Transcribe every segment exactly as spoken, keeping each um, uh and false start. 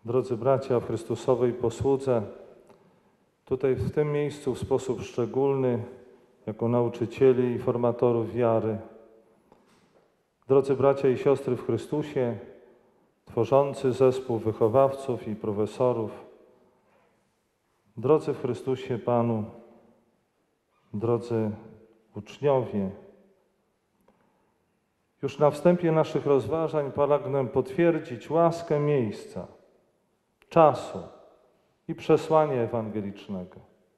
Drodzy bracia w Chrystusowej posłudze, tutaj w tym miejscu w sposób szczególny, jako nauczycieli i formatorów wiary, drodzy bracia i siostry w Chrystusie, tworzący zespół wychowawców i profesorów, drodzy w Chrystusie Panu, drodzy uczniowie, już na wstępie naszych rozważań pragnę potwierdzić łaskę miejsca, czasu i przesłania ewangelicznego.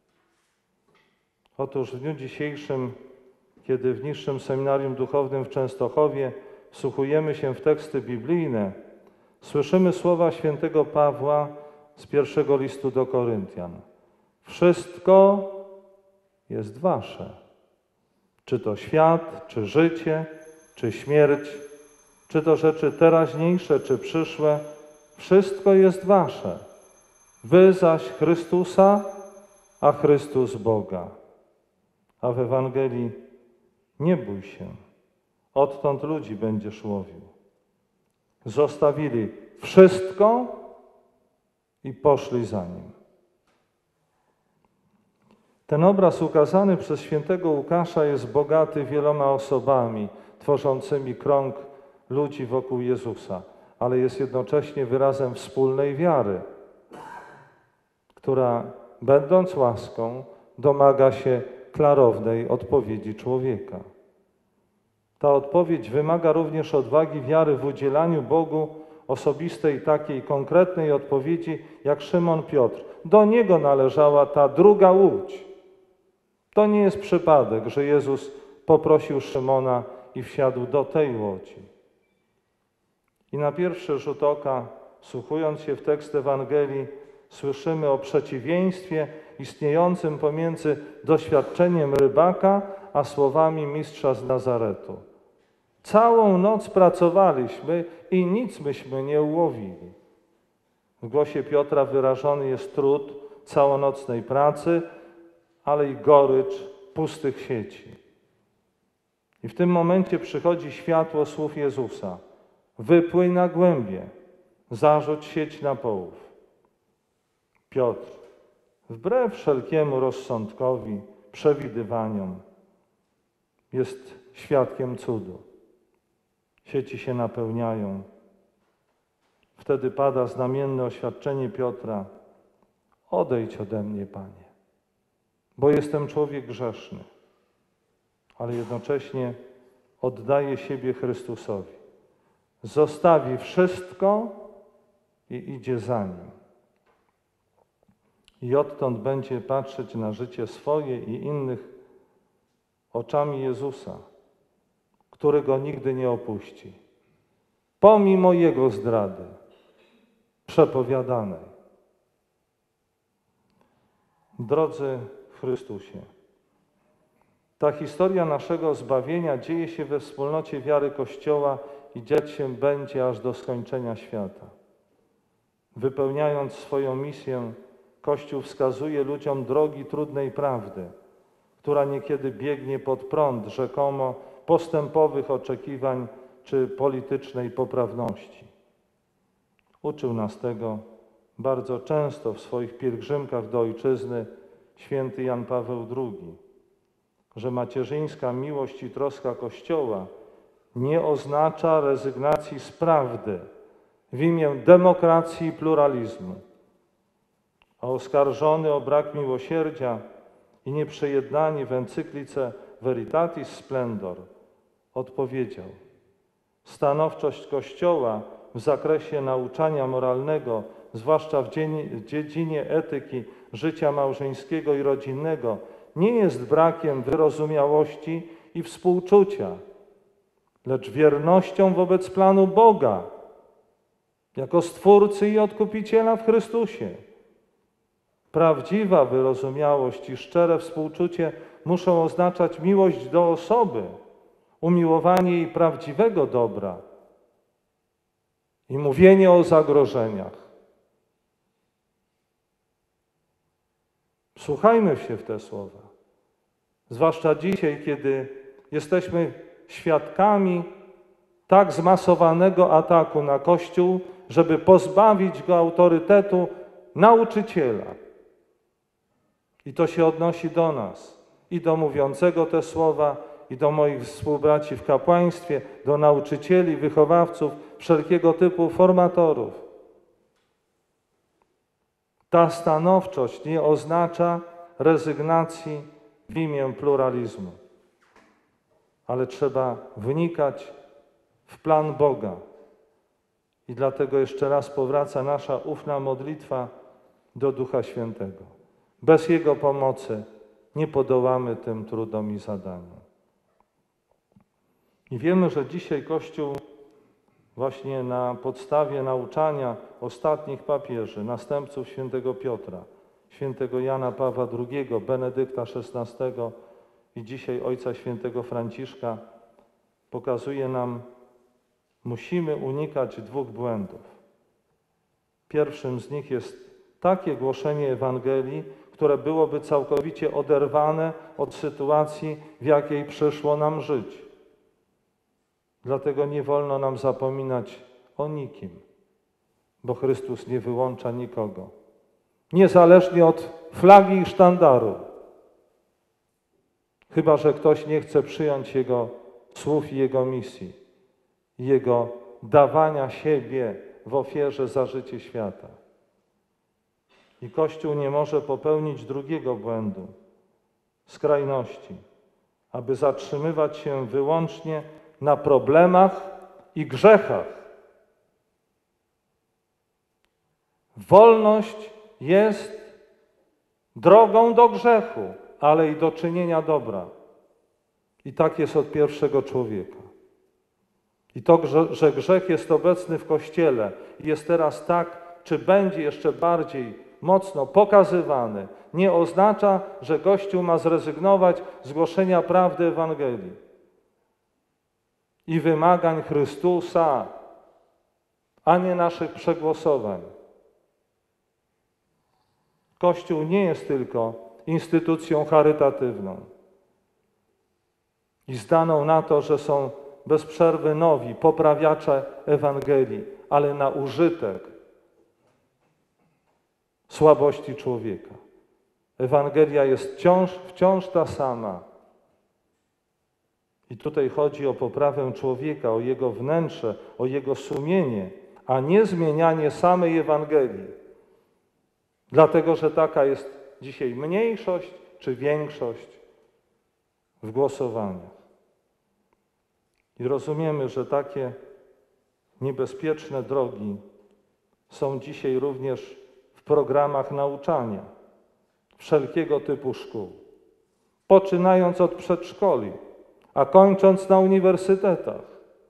Otóż w dniu dzisiejszym, kiedy w niższym seminarium duchownym w Częstochowie wsłuchujemy się w teksty biblijne, słyszymy słowa świętego Pawła z pierwszego listu do Koryntian. Wszystko jest wasze. Czy to świat, czy życie, czy śmierć, czy to rzeczy teraźniejsze, czy przyszłe, wszystko jest wasze. Wy zaś Chrystusa, a Chrystus Boga. A w Ewangelii nie bój się, odtąd ludzi będziesz łowił. Zostawili wszystko i poszli za Nim. Ten obraz ukazany przez świętego Łukasza jest bogaty wieloma osobami tworzącymi krąg ludzi wokół Jezusa, ale jest jednocześnie wyrazem wspólnej wiary, która, będąc łaską, domaga się klarownej odpowiedzi człowieka. Ta odpowiedź wymaga również odwagi wiary w udzielaniu Bogu osobistej, takiej konkretnej odpowiedzi, jak Szymon Piotr. Do niego należała ta druga łódź. To nie jest przypadek, że Jezus poprosił Szymona i wsiadł do tej łodzi. I na pierwszy rzut oka, wsłuchując się w tekst Ewangelii, słyszymy o przeciwieństwie istniejącym pomiędzy doświadczeniem rybaka a słowami mistrza z Nazaretu. Całą noc pracowaliśmy i nic myśmy nie ułowili. W głosie Piotra wyrażony jest trud całonocnej pracy, ale i gorycz pustych sieci. I w tym momencie przychodzi światło słów Jezusa. Wypłyń na głębie, zarzuć sieć na połów. Piotr, wbrew wszelkiemu rozsądkowi, przewidywaniom, jest świadkiem cudu. Sieci się napełniają. Wtedy pada znamienne oświadczenie Piotra. Odejdź ode mnie, Panie, bo jestem człowiek grzeszny, ale jednocześnie oddaje siebie Chrystusowi. Zostawi wszystko i idzie za Nim. I odtąd będzie patrzeć na życie swoje i innych oczami Jezusa, który go nigdy nie opuści, pomimo Jego zdrady przepowiadanej. Drodzy w Chrystusie, ta historia naszego zbawienia dzieje się we wspólnocie wiary Kościoła i dziać się będzie aż do skończenia świata. Wypełniając swoją misję, Kościół wskazuje ludziom drogi trudnej prawdy, która niekiedy biegnie pod prąd rzekomo postępowych oczekiwań czy politycznej poprawności. Uczył nas tego bardzo często w swoich pielgrzymkach do Ojczyzny święty Jan Paweł drugi, że macierzyńska miłość i troska Kościoła nie oznacza rezygnacji z prawdy w imię demokracji i pluralizmu. A oskarżony o brak miłosierdzia i nieprzejednanie w encyklice Veritatis Splendor odpowiedział: stanowczość Kościoła w zakresie nauczania moralnego, zwłaszcza w dziedzinie etyki życia małżeńskiego i rodzinnego, nie jest brakiem wyrozumiałości i współczucia, lecz wiernością wobec planu Boga, jako Stwórcy i Odkupiciela w Chrystusie. Prawdziwa wyrozumiałość i szczere współczucie muszą oznaczać miłość do osoby, umiłowanie jej prawdziwego dobra i mówienie o zagrożeniach. Wsłuchajmy się w te słowa, zwłaszcza dzisiaj, kiedy jesteśmy świadkami tak zmasowanego ataku na Kościół, żeby pozbawić go autorytetu nauczyciela. I to się odnosi do nas, i do mówiącego te słowa, i do moich współbraci w kapłaństwie, do nauczycieli, wychowawców, wszelkiego typu formatorów. Ta stanowczość nie oznacza rezygnacji w imię pluralizmu, ale trzeba wnikać w plan Boga. I dlatego jeszcze raz powraca nasza ufna modlitwa do Ducha Świętego. Bez Jego pomocy nie podołamy tym trudom i zadaniom. I wiemy, że dzisiaj Kościół właśnie na podstawie nauczania ostatnich papieży, następców świętego Piotra, świętego Jana Pawła drugiego, Benedykta szesnastego i dzisiaj Ojca Świętego Franciszka pokazuje nam, musimy unikać dwóch błędów. Pierwszym z nich jest takie głoszenie Ewangelii, które byłoby całkowicie oderwane od sytuacji, w jakiej przyszło nam żyć. Dlatego nie wolno nam zapominać o nikim, bo Chrystus nie wyłącza nikogo. Niezależnie od flagi i sztandaru. Chyba że ktoś nie chce przyjąć Jego słów i Jego misji, Jego dawania siebie w ofierze za życie świata. I Kościół nie może popełnić drugiego błędu, skrajności, aby zatrzymywać się wyłącznie na problemach i grzechach. Wolność jest drogą do grzechu, ale i do czynienia dobra. I tak jest od pierwszego człowieka. I to, że grzech jest obecny w Kościele i jest teraz tak, czy będzie jeszcze bardziej mocno pokazywany, nie oznacza, że Kościół ma zrezygnować z głoszenia prawdy Ewangelii i wymagań Chrystusa, a nie naszych przegłosowań. Kościół nie jest tylko instytucją charytatywną i zdaną na to, że są bez przerwy nowi, poprawiacze Ewangelii, ale na użytek słabości człowieka. Ewangelia jest wciąż, wciąż ta sama. I tutaj chodzi o poprawę człowieka, o jego wnętrze, o jego sumienie, a nie zmienianie samej Ewangelii. Dlatego, że taka jest dzisiaj mniejszość czy większość w głosowaniach. I rozumiemy, że takie niebezpieczne drogi są dzisiaj również w programach nauczania wszelkiego typu szkół, poczynając od przedszkoli, a kończąc na uniwersytetach.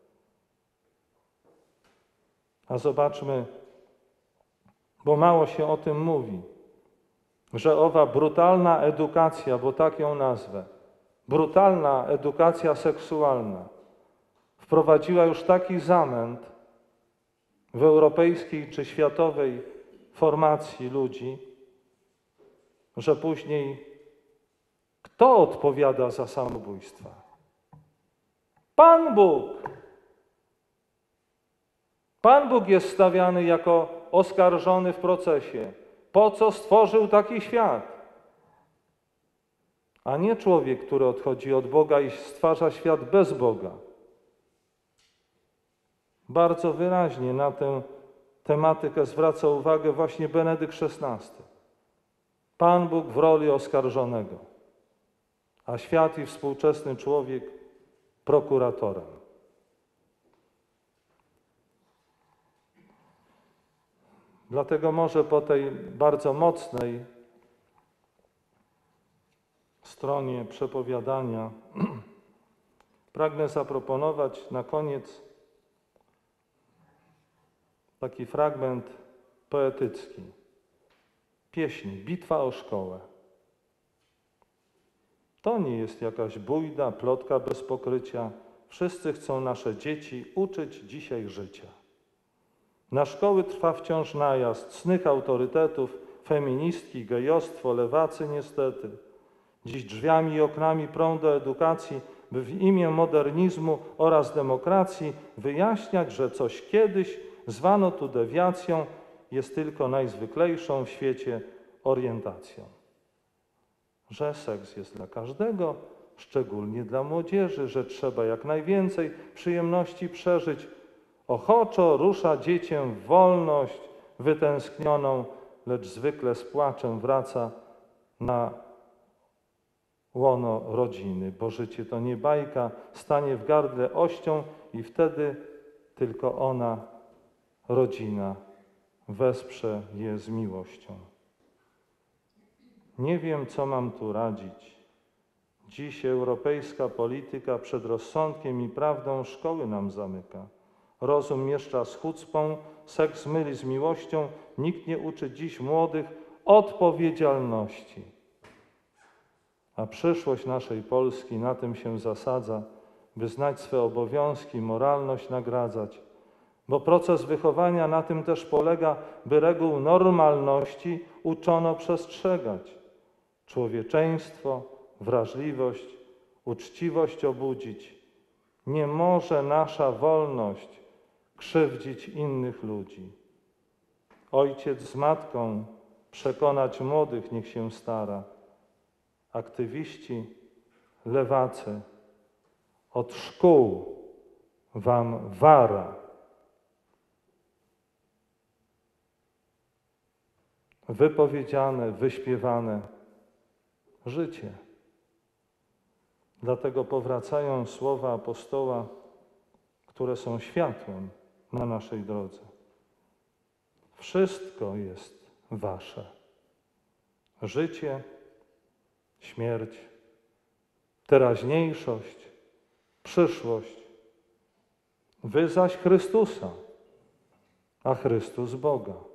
A zobaczmy, bo mało się o tym mówi, że owa brutalna edukacja, bo tak ją nazwę, brutalna edukacja seksualna wprowadziła już taki zamęt w europejskiej czy światowej formacji ludzi, że później kto odpowiada za samobójstwa? Pan Bóg. Pan Bóg jest stawiany jako oskarżony w procesie. Po co stworzył taki świat? A nie człowiek, który odchodzi od Boga i stwarza świat bez Boga. Bardzo wyraźnie na tę tematykę zwraca uwagę właśnie Benedykt szesnasty. Pan Bóg w roli oskarżonego, a świat i współczesny człowiek prokuratorem. Dlatego może po tej bardzo mocnej stronie przepowiadania pragnę zaproponować na koniec taki fragment poetycki. Pieśń Bitwa o szkołę. To nie jest jakaś bujda, plotka bez pokrycia. Wszyscy chcą nasze dzieci uczyć dzisiaj życia. Na szkoły trwa wciąż najazd cnych autorytetów, feministki, gejostwo, lewacy niestety. Dziś drzwiami i oknami prą do edukacji, by w imię modernizmu oraz demokracji wyjaśniać, że coś kiedyś zwano tu dewiacją, jest tylko najzwyklejszą w świecie orientacją. Że seks jest dla każdego, szczególnie dla młodzieży, że trzeba jak najwięcej przyjemności przeżyć. Ochoczo rusza dziecię w wolność wytęsknioną, lecz zwykle z płaczem wraca na łono rodziny, bo życie to nie bajka, stanie w gardle ością i wtedy tylko ona, rodzina, wesprze je z miłością. Nie wiem, co mam tu radzić. Dziś europejska polityka przed rozsądkiem i prawdą szkoły nam zamyka. Rozum mieszcza z chucpą, seks myli z miłością. Nikt nie uczy dziś młodych odpowiedzialności. A przyszłość naszej Polski na tym się zasadza, by znać swe obowiązki, moralność nagradzać. Bo proces wychowania na tym też polega, by reguł normalności uczono przestrzegać. Człowieczeństwo, wrażliwość, uczciwość obudzić. Nie może nasza wolność krzywdzić innych ludzi. Ojciec z matką przekonać młodych niech się stara. Aktywiści, lewacy, od szkół wam wara. Wypowiedziane, wyśpiewane życie. Dlatego powracają słowa apostoła, które są światłem na naszej drodze. Wszystko jest wasze. Życie, śmierć, teraźniejszość, przyszłość. Wy zaś Chrystusa, a Chrystus Boga.